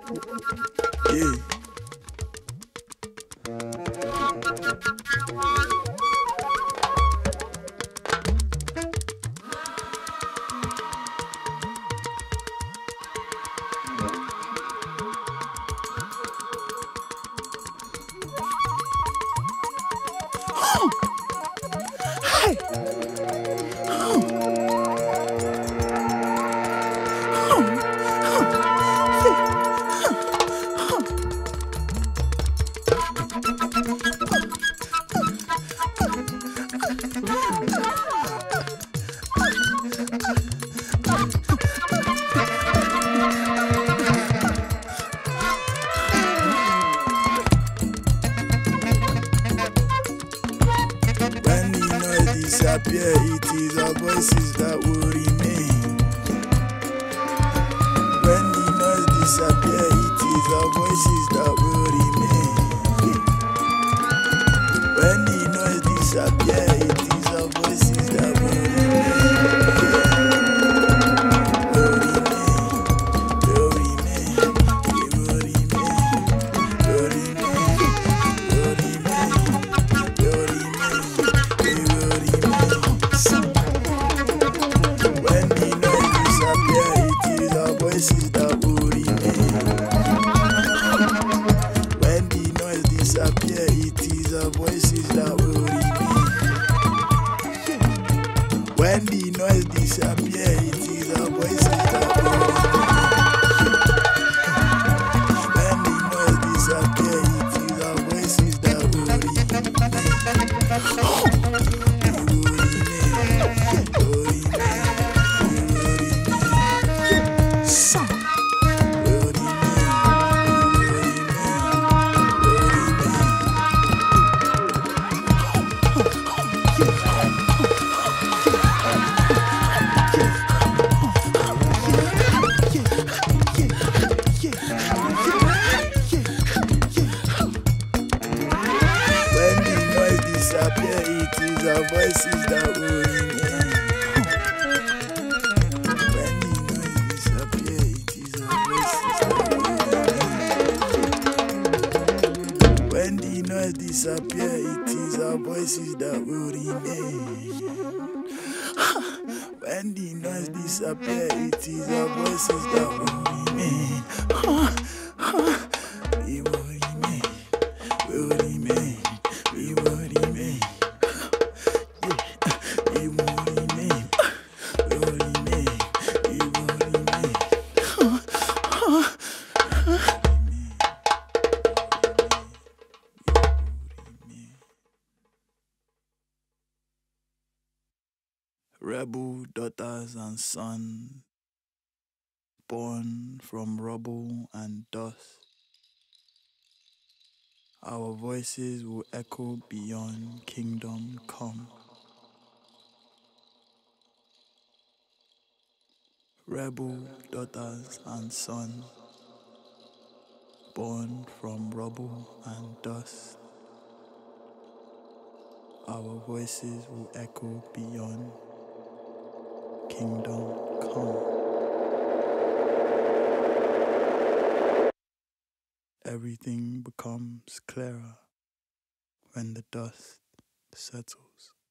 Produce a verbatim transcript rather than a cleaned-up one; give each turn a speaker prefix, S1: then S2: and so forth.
S1: Yeah. Hey. When the noise disappear, it is our voices that will remain. When the noise disappear, it is our voices that will remain. When the noise disappear, it is our voices that will remain. Will remain, will remain, we will remain, will remain, will remain, will remain, we will remain. When the noise disappear, it is our voices that will remain. When the noise disappear, it is our voices that will remain. When the noise disappear, it is our voices that will remain. When the noise disappear, it is our voices that will remain. We will remain, will remain, we will remain. Song. Will remain, we will remain, will remain. When the noise disappear, it is our voices that will remain. When the noise disappear, it is our voices that will remain. When the noise disappear, it is our voices that will remain. When the noise disappear, it is our voices that will remain. We will remain, we will remain, we will remain. Yeah. We will remain, we will remain, we will remain. Rebel daughters and sons, born from rubble and dust, our voices will echo beyond kingdom come. Rebel daughters and sons, born from rubble and dust, our voices will echo beyond kingdom come. Everything becomes clearer when the dust settles.